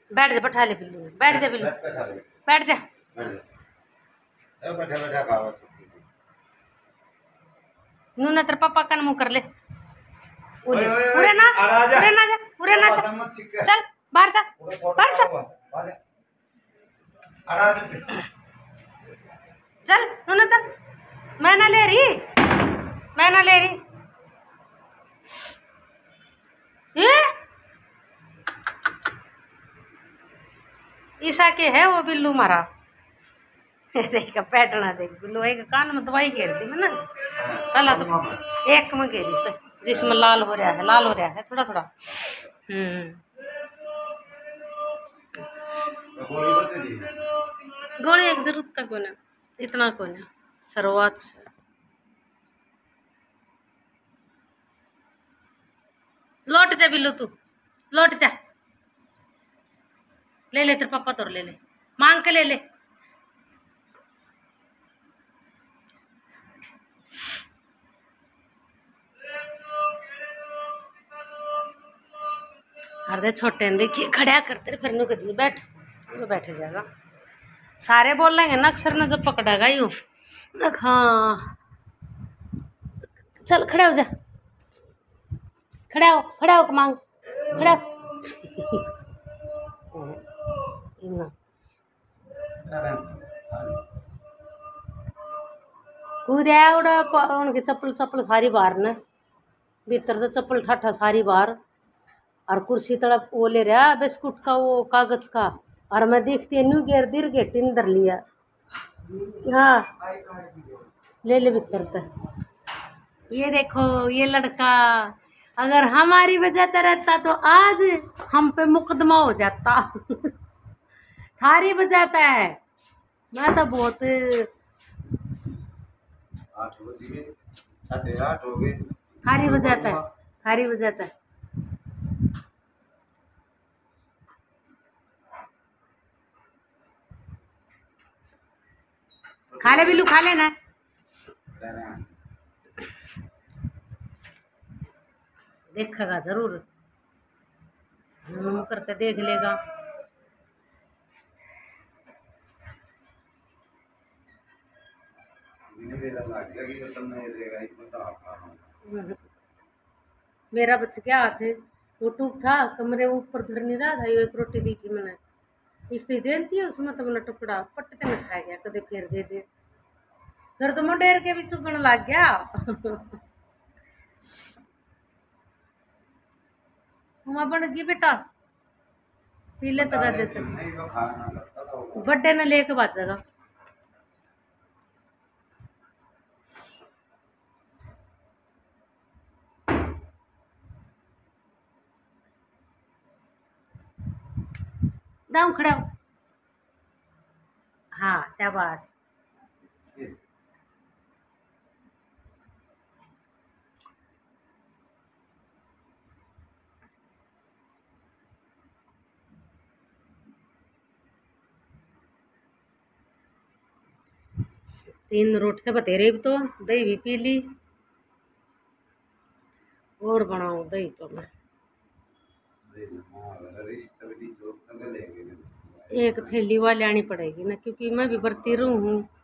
बैठ जा, बैठा ले बिल्लू, बैठ जा बिल्लू, बैठ जा। बैठा बैठा खावा नूना तेरे पापा का मुंह कर ले। उरे ना, उरे ना जा, उरे ना जा, चल बाहर जा, बाहर जा, चल नूना चल। मैं ना ले रही, मैं ना ले रही। ये ईसा के है वो बिल्लू मारा। देख बैठना, देख बिल्लू एक कान में दवाई घेर दी मैं ना पहला तो एक में घेरी जिसमें लाल हो रहा है, लाल हो रहा है थोड़ा थोड़ा। गोली एक जरूरत तक कोना, इतना कोना शुरुआत से। लौट जा बिल्लू, तू लौट जा, ले ले तेरे पापा तोर ले ले, मांग के ले ले। अरे छोटे देखिए खड़ा करते फिर नु कदी बैठ, वो बैठ जाएगा। सारे बोल लेंगे ना अक्सर न जब पकड़ेगा यूँ। हाँ चल खड़ा हो जा, खड़ा हो मांग, खड़ा कूद्या उड़ा उनके चप्पल चप्पल सारी बाहर न भीतर तो चप्पल ठाठा सारी बाहर। और कुर्सी तड़प वो ले रहा बिस्कुट का वो कागज का, और मैं देखती न्यू गियर दिर गेट इंदर लिया। हाँ ले ले भीतर तक। ये देखो ये लड़का अगर हमारी बजाता रहता तो आज हम पे मुकदमा हो जाता। थारी बजाता है, मैं तो बहुत 8 बज गए, 8:30 हो गए। थारी बजाता है, थारी बजाता है। खा ले बिल्लू, खा लेना, देखेगा जरूर, मुंह करके देख लेगा। मेरा बच गया हाथ, वो टूक था कमरे ऊपर धर नहीं रहा था। ये एक रोटी दी थी मैंने, इसलिए दे दी उसमें तो मैंने टुकड़ा पट्टे में खा गया। कदे फिर दे दे, फिर तो मुंडेर के भी चुगन लग गया। हुआ बन गई बेटा, पीले तक आ जाते बड्डे ने लेके बाजेगा। दाऊ खड़ा हो, हाँ शाबाश। तीन रोटी से बतेरे भी तो दही भी पी ली, और बनाऊं दही तो मैं एक थैली वाली आनी पड़ेगी ना, क्योंकि मैं भी बरती रहूँ हूँ।